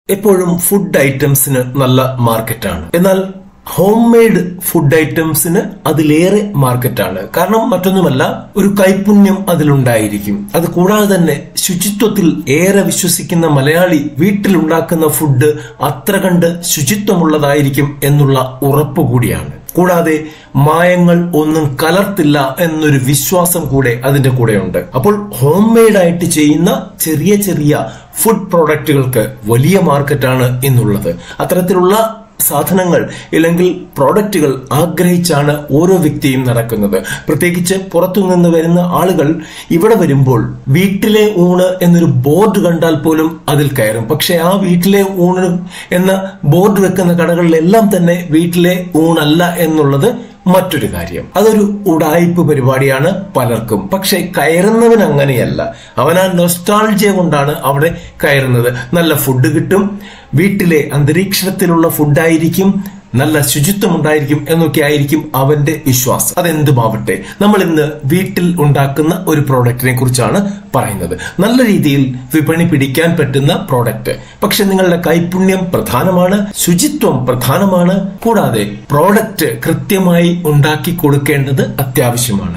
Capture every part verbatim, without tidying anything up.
എപ്പോഴും ഫുഡ് ഐറ്റംസിന് നല്ല മാർക്കറ്റാണ്. എന്നാൽ ഹോം മെയ്ഡ് ഫുഡ് ഐറ്റംസിന് അതിലേറെ മാർക്കറ്റാണ്. കാരണം മറ്റൊന്നുമല്ല, ഒരു കൈപുണ്യം അതിലുണ്ടായിരിക്കും. അത് കൂടാതെ തന്നെ ശുചിത്വത്തിൽ ഏറെ വിശ്വസിക്കുന്ന മലയാളി വീട്ടിലുണ്ടാക്കുന്ന ഫുഡ് അത്ര കണ്ട് ശുചിത്വമുള്ളതായിരിക്കും എന്നുള്ള ഉറപ്പ് കൂടിയാണ്. കൂടാതെ മായങ്ങൾ ഒന്നും കലർത്തില്ല എന്നൊരു വിശ്വാസം കൂടെ അതിന്റെ കൂടെയുണ്ട്. അപ്പോൾ ഹോം മെയ്ഡ് ആയിട്ട് ചെയ്യുന്ന ചെറിയ ചെറിയ ഫുഡ് പ്രോഡക്റ്റുകൾക്ക് വലിയ മാർക്കറ്റാണ് ഇന്നുള്ളത്. അത്തരത്തിലുള്ള സാധനങ്ങൾ അല്ലെങ്കിൽ പ്രോഡക്റ്റുകൾ ആഗ്രഹിച്ചാണ് ഓരോ വ്യക്തിയും നടക്കുന്നത്. പ്രത്യേകിച്ച് പുറത്തുനിന്ന് വരുന്ന ആളുകൾ ഇവിടെ വരുമ്പോൾ വീട്ടിലെ ഊണ് എന്നൊരു ബോർഡ് കണ്ടാൽ പോലും അതിൽ കയറും. പക്ഷെ ആ വീട്ടിലെ ഊണ് എന്ന ബോർഡ് വെക്കുന്ന കടകളിലെല്ലാം തന്നെ വീട്ടിലെ ഊണല്ല എന്നുള്ളത് മറ്റൊരു കാര്യം. അതൊരു ഉടായിപ്പ് പരിപാടിയാണ് പലർക്കും. പക്ഷെ കയറുന്നവൻ അങ്ങനെയല്ല. അവൻ ആ നൊസ്റ്റാൾജിയ കൊണ്ടാണ് അവിടെ കയറുന്നത്. നല്ല ഫുഡ് കിട്ടും, വീട്ടിലെ അന്തരീക്ഷത്തിലുള്ള ഫുഡായിരിക്കും, നല്ല ശുചിത്വം ഉണ്ടായിരിക്കും എന്നൊക്കെ ആയിരിക്കും അവന്റെ വിശ്വാസം. അതെന്തുമാവട്ടെ, നമ്മൾ ഇന്ന് വീട്ടിൽ ഉണ്ടാക്കുന്ന ഒരു പ്രോഡക്റ്റിനെ കുറിച്ചാണ് പറയുന്നത്. നല്ല രീതിയിൽ വിപണി പിടിക്കാൻ പറ്റുന്ന പ്രോഡക്റ്റ്. പക്ഷെ നിങ്ങളുടെ കൈപുണ്യം പ്രധാനമാണ്, ശുചിത്വം പ്രധാനമാണ്. കൂടാതെ പ്രോഡക്റ്റ് കൃത്യമായി ഉണ്ടാക്കി കൊടുക്കേണ്ടത് അത്യാവശ്യമാണ്.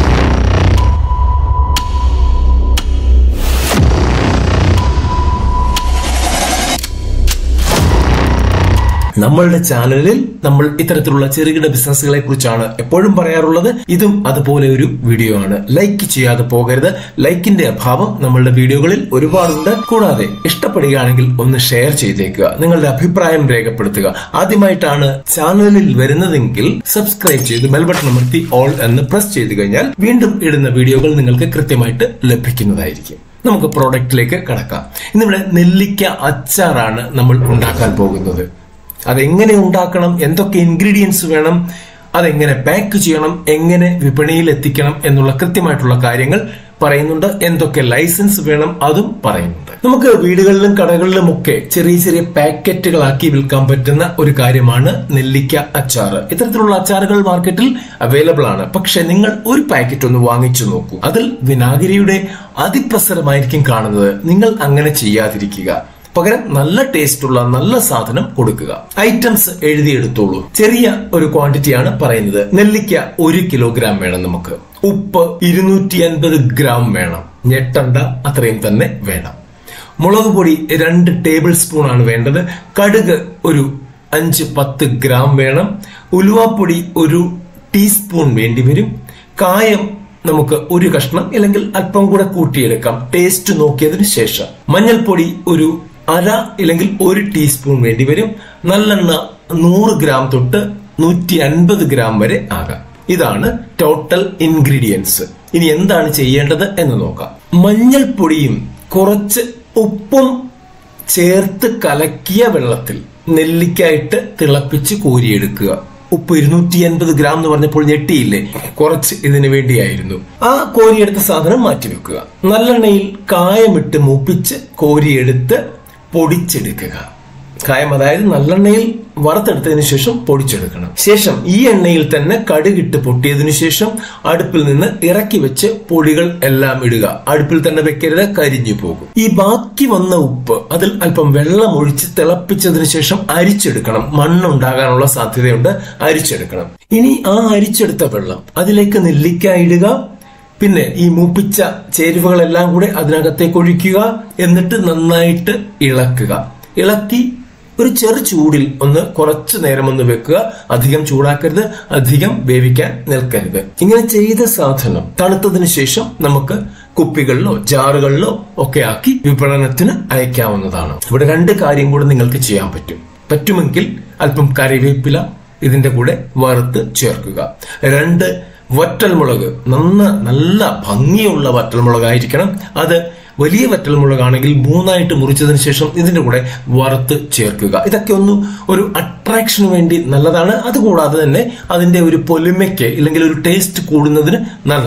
നമ്മളുടെ ചാനലിൽ നമ്മൾ ഇത്തരത്തിലുള്ള ചെറുകിട ബിസിനസ്സുകളെ കുറിച്ചാണ് എപ്പോഴും പറയാറുള്ളത്. ഇതും അതുപോലെ ഒരു വീഡിയോ ആണ്. ലൈക്ക് ചെയ്യാതെ പോകരുത്. ലൈക്കിന്റെ അഭാവം നമ്മളുടെ വീഡിയോകളിൽ ഒരുപാടുണ്ട്. കൂടാതെ ഇഷ്ടപ്പെടുകയാണെങ്കിൽ ഒന്ന് ഷെയർ ചെയ്തേക്കുക, നിങ്ങളുടെ അഭിപ്രായം രേഖപ്പെടുത്തുക. ആദ്യമായിട്ടാണ് ചാനലിൽ വരുന്നതെങ്കിൽ സബ്സ്ക്രൈബ് ചെയ്ത് ബെൽ ബട്ടൺ അമർത്തി ഓൾ എന്ന് പ്രസ് ചെയ്തു കഴിഞ്ഞാൽ വീണ്ടും ഇടുന്ന വീഡിയോകൾ നിങ്ങൾക്ക് കൃത്യമായിട്ട് ലഭിക്കുന്നതായിരിക്കും. നമുക്ക് പ്രോഡക്റ്റിലേക്ക് കടക്കാം. ഇന്നിവിടെ നെല്ലിക്ക അച്ചാറാണ് നമ്മൾ ഉണ്ടാക്കാൻ പോകുന്നത്. അതെങ്ങനെ ഉണ്ടാക്കണം, എന്തൊക്കെ ഇൻഗ്രീഡിയൻസ് വേണം, അതെങ്ങനെ പാക്ക് ചെയ്യണം, എങ്ങനെ വിപണിയിൽ എത്തിക്കണം എന്നുള്ള കൃത്യമായിട്ടുള്ള കാര്യങ്ങൾ പറയുന്നുണ്ട്. എന്തൊക്കെ ലൈസൻസ് വേണം അതും പറയുന്നുണ്ട്. നമുക്ക് വീടുകളിലും കടകളിലും ഒക്കെ ചെറിയ ചെറിയ പാക്കറ്റുകളാക്കി വിൽക്കാൻ പറ്റുന്ന ഒരു കാര്യമാണ് നെല്ലിക്ക അച്ചാർ. ഇത്തരത്തിലുള്ള അച്ചാറുകൾ മാർക്കറ്റിൽ അവൈലബിൾ ആണ്. പക്ഷെ നിങ്ങൾ ഒരു പാക്കറ്റ് ഒന്ന് വാങ്ങിച്ചു നോക്കൂ. അതിൽ വിനാഗിരിയുടെ അതിപ്രസരമായിരിക്കും കാണുന്നത്. നിങ്ങൾ അങ്ങനെ ചെയ്യാതിരിക്കുക. പകരം നല്ല ടേസ്റ്റ് ഉള്ള നല്ല സാധനം കൊടുക്കുക. ഐറ്റംസ് എഴുതിയെടുത്തോളൂ. ചെറിയ ഒരു ക്വാണ്ടിറ്റിയാണ് പറയുന്നത്. നെല്ലിക്ക ഒരു കിലോഗ്രാം വേണം നമുക്ക്. ഉപ്പ് ഇരുന്നൂറ്റി അൻപത് ഗ്രാം വേണം. ഞെട്ടണ്ട, അത്രയും തന്നെ വേണം. മുളക് പൊടി രണ്ട് ടേബിൾ സ്പൂൺ ആണ് വേണ്ടത്. കടുക് ഒരു അഞ്ച് പത്ത് ഗ്രാം വേണം. ഉലുവാപ്പൊടി ഒരു ടീസ്പൂൺ വേണ്ടി വരും. കായം നമുക്ക് ഒരു കഷ്ണം അല്ലെങ്കിൽ അല്പം കൂടെ കൂട്ടിയെടുക്കാം, ടേസ്റ്റ് നോക്കിയതിനു ശേഷം. മഞ്ഞൾപ്പൊടി ഒരു അര അല്ലെങ്കിൽ ഒരു ടീസ്പൂൺ വേണ്ടി വരും. നല്ലെണ്ണ നൂറ് ഗ്രാം തൊട്ട് നൂറ്റി അൻപത് ഗ്രാം വരെ ആകാം. ഇതാണ് ടോട്ടൽ ഇൻഗ്രീഡിയൻസ്. ഇനി എന്താണ് ചെയ്യേണ്ടത് എന്ന് നോക്കാം. മഞ്ഞൾപ്പൊടിയും കുറച്ച് ഉപ്പും ചേർത്ത് കലക്കിയ വെള്ളത്തിൽ നെല്ലിക്കായിട്ട് തിളപ്പിച്ച് കോരിയെടുക്കുക. ഉപ്പ് ഇരുന്നൂറ്റി അൻപത് ഗ്രാം എന്ന് പറഞ്ഞപ്പോൾ ഞെട്ടിയില്ലേ? കുറച്ച് ഇതിനു വേണ്ടിയായിരുന്നു. ആ കോരിയെടുത്ത സാധനം മാറ്റിവെക്കുക. നല്ലെണ്ണയിൽ കായമിട്ട് മൂപ്പിച്ച് കോരിയെടുത്ത് പൊടിച്ചെടുക്കുക. കായം അതായത് നല്ലെണ്ണയിൽ വറുത്തെടുത്തതിനു ശേഷം പൊടിച്ചെടുക്കണം. ശേഷം ഈ എണ്ണയിൽ തന്നെ കടുകിട്ട് പൊട്ടിയതിനു ശേഷം അടുപ്പിൽ നിന്ന് ഇറക്കി വെച്ച് പൊടികൾ എല്ലാം ഇടുക. അടുപ്പിൽ തന്നെ വെക്കരുത്, കരിഞ്ഞു പോകും. ഈ ബാക്കി വന്ന ഉപ്പ് അതിൽ അല്പം വെള്ളം ഒഴിച്ച് തിളപ്പിച്ചതിനു ശേഷം അരിച്ചെടുക്കണം. മണ്ണുണ്ടാകാനുള്ള സാധ്യതയുണ്ട്, അരിച്ചെടുക്കണം. ഇനി ആ അരിച്ചെടുത്ത വെള്ളം അതിലേക്ക് നെല്ലിക്ക ഇടുക. പിന്നെ ഈ മൂപ്പിച്ച ചേരുവകളെല്ലാം കൂടെ അതിനകത്തേക്ക് ഒഴിക്കുക. എന്നിട്ട് നന്നായിട്ട് ഇളക്കുക. ഇളക്കി ഒരു ചെറു ചൂടിൽ ഒന്ന് കുറച്ചു നേരം ഒന്ന് വെക്കുക. അധികം ചൂടാക്കരുത്, അധികം വേവിക്കാൻ നിൽക്കരുത്. ഇങ്ങനെ ചെയ്ത സാധനം തണുത്തതിനു ശേഷം നമുക്ക് കുപ്പികളിലോ ജാറുകളിലോ ഒക്കെ ആക്കി വിപണനത്തിന് അയക്കാവുന്നതാണ്. ഇവിടെ രണ്ട് കാര്യം കൂടെ നിങ്ങൾക്ക് ചെയ്യാൻ പറ്റും. പറ്റുമെങ്കിൽ അല്പം കറിവേപ്പില ഇതിന്റെ കൂടെ വറുത്ത് ചേർക്കുക. രണ്ട് വറ്റൽമുളക്, നന്ന നല്ല ഭംഗിയുള്ള വറ്റൽമുളകായിരിക്കണം. അത് വലിയ വറ്റൽമുളകാണെങ്കിൽ മൂന്നായിട്ട് മുറിച്ചതിന് ശേഷം ഇതിന്റെ കൂടെ വറുത്ത് ചേർക്കുക. ഇതൊക്കെ ഒന്ന് ഒരു അട്രാക്ഷന് വേണ്ടി നല്ലതാണ്. അതുകൂടാതെ തന്നെ അതിന്റെ ഒരു പൊലിമയ്ക്ക് ഇല്ലെങ്കിൽ ഒരു ടേസ്റ്റ് കൂടുന്നതിന് നല്ലതാണ്.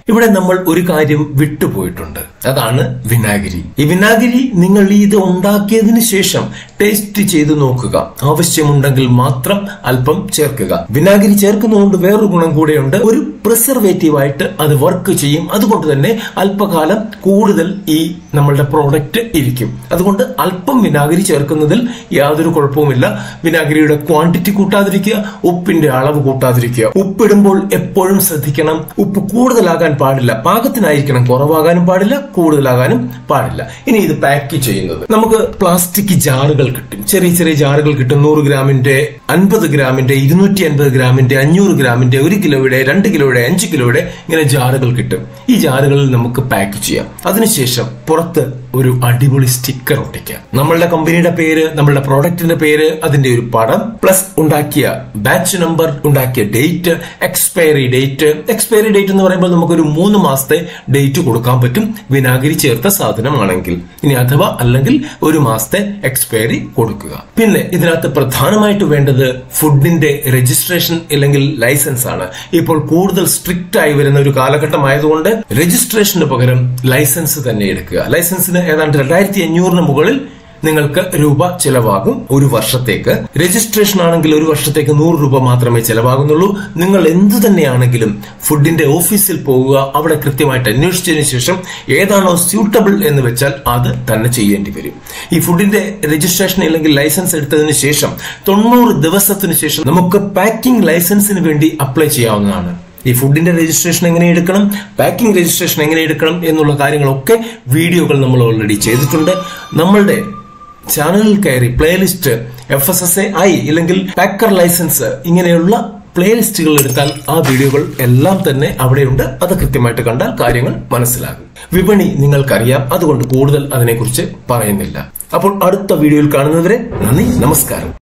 ഇവിടെ നമ്മൾ ഒരു കാര്യം വിട്ടുപോയിട്ടുണ്ട്, അതാണ് വിനാഗിരി. ഈ വിനാഗിരി നിങ്ങൾ ഇത് ഉണ്ടാക്കിയതിനു ശേഷം ടേസ്റ്റ് ചെയ്ത് നോക്കുക. ആവശ്യമുണ്ടെങ്കിൽ മാത്രം അല്പം ചേർക്കുക. വിനാഗിരി ചേർക്കുന്നതുകൊണ്ട് വേറൊരു ഗുണം കൂടെയുണ്ട്. ഒരു പ്രിസർവേറ്റീവ് ആയിട്ട് അത് വർക്ക് ചെയ്യും. അതുകൊണ്ട് തന്നെ അല്പകാലം കൂടുതൽ ഈ നമ്മളുടെ പ്രോഡക്റ്റ് ഇരിക്കും. അതുകൊണ്ട് അല്പം വിനാഗിരി ചേർക്കുന്നതിൽ യാതൊരു കുഴപ്പവുമില്ല. വിനാഗിരിയുടെ ക്വാണ്ടിറ്റി കൂട്ടാതിരിക്കുക, ഉപ്പിന്റെ അളവ് കൂട്ടാതിരിക്കുക. ഉപ്പിടുമ്പോൾ എപ്പോഴും ശ്രദ്ധിക്കണം, ഉപ്പ് കൂടുതലാകാൻ പാടില്ല, പാകത്തിനായിരിക്കണം. കുറവാകാനും പാടില്ല, കൂടുതലാകാനും പാടില്ല. ഇനി ഇത് പാക്ക് ചെയ്യുന്നത്, നമുക്ക് പ്ലാസ്റ്റിക് ജാറുകൾ കിട്ടും. ചെറിയ ചെറിയ ജാറുകൾ കിട്ടും. നൂറ് ഗ്രാമിന്റെ, അൻപത് ഗ്രാമിന്റെ, ഇരുന്നൂറ്റി അൻപത് ഗ്രാമിന്റെ, അഞ്ഞൂറ് ഗ്രാമിന്റെ, ഒരു കിലോയുടെ, രണ്ട് കിലോയുടെ, അഞ്ച് കിലോയുടെ ഇങ്ങനെ ജാറുകൾ കിട്ടും. ഈ ജാറുകളിൽ നമുക്ക് പാക്ക് ചെയ്യാം. അതിനുശേഷം പുറത്ത് ഒരു അടിപൊളി സ്റ്റിക്കർ ഒട്ടിക്കാം. നമ്മളുടെ കമ്പനിയുടെ പേര്, നമ്മളുടെ പ്രോഡക്റ്റിന്റെ പേര്, അതിന്റെ ഒരു പടം, പ്ലസ് ഉണ്ടാക്കിയ ബാച്ച് നമ്പർ, ഉണ്ടാക്കിയ date, expiry date. Expiry date എന്ന് പറയുമ്പോൾ നമുക്കൊരു മൂന്ന് മാസത്തെ ഡേറ്റ് കൊടുക്കാൻ പറ്റും വിനാഗിരി ചേർത്ത സാധനമാണെങ്കിൽ. ഇനി അഥവാ അല്ലെങ്കിൽ ഒരു മാസത്തെ എക്സ്പയറി കൊടുക്കുക. പിന്നെ ഇതിനകത്ത് പ്രധാനമായിട്ട് വേണ്ടത് ഫുഡിന്റെ രജിസ്ട്രേഷൻ അല്ലെങ്കിൽ ലൈസൻസ് ആണ്. ഇപ്പോൾ കൂടുതൽ സ്ട്രിക്റ്റ് ആയി വരുന്ന ഒരു കാലഘട്ടം ആയതുകൊണ്ട് രജിസ്ട്രേഷന് പകരം ലൈസൻസ് തന്നെ എടുക്കുക. ലൈസൻസിന് ഏതാണ്ട് രണ്ടായിരത്തി അഞ്ഞൂറിന് മുകളിൽ നിങ്ങൾക്ക് രൂപ ചെലവാകും ഒരു വർഷത്തേക്ക്. രജിസ്ട്രേഷൻ ആണെങ്കിൽ ഒരു വർഷത്തേക്ക് നൂറ് രൂപ മാത്രമേ ചെലവാകുന്നുള്ളൂ. നിങ്ങൾ എന്തു തന്നെയാണെങ്കിലും ഫുഡിന്റെ ഓഫീസിൽ പോവുക, അവിടെ കൃത്യമായിട്ട് അന്വേഷിച്ചതിന് ശേഷം ഏതാണോ സ്യൂട്ടബിൾ എന്ന് വെച്ചാൽ അത് തന്നെ ചെയ്യേണ്ടി വരും. ഈ ഫുഡിന്റെ രജിസ്ട്രേഷൻ അല്ലെങ്കിൽ ലൈസൻസ് എടുത്തതിന് ശേഷം തൊണ്ണൂറ് ദിവസത്തിന് ശേഷം നമുക്ക് പാക്കിംഗ് ലൈസൻസിന് വേണ്ടി അപ്ലൈ ചെയ്യാവുന്നതാണ്. ഈ ഫുഡിന്റെ രജിസ്ട്രേഷൻ എങ്ങനെ എടുക്കണം, പാക്കിംഗ് രജിസ്ട്രേഷൻ എങ്ങനെ എടുക്കണം എന്നുള്ള കാര്യങ്ങളൊക്കെ വീഡിയോകൾ നമ്മൾ ഓൾറെഡി ചെയ്തിട്ടുണ്ട്. നമ്മളുടെ ചാനലിൽ കയറി playlist F S S A I ഇല്ലെങ്കിൽ പാക്കർ ലൈസൻസ് ഇങ്ങനെയുള്ള പ്ലേലിസ്റ്റുകൾ എടുത്താൽ ആ വീഡിയോകൾ എല്ലാം തന്നെ അവിടെയുണ്ട്. അത് കൃത്യമായിട്ട് കണ്ടാൽ കാര്യങ്ങൾ മനസ്സിലാകും. വിപണി നിങ്ങൾക്കറിയാം, അതുകൊണ്ട് കൂടുതൽ അതിനെക്കുറിച്ച് പറയുന്നില്ല. അപ്പോൾ അടുത്ത വീഡിയോയിൽ കാണുന്നവരെ നന്ദി, നമസ്കാരം.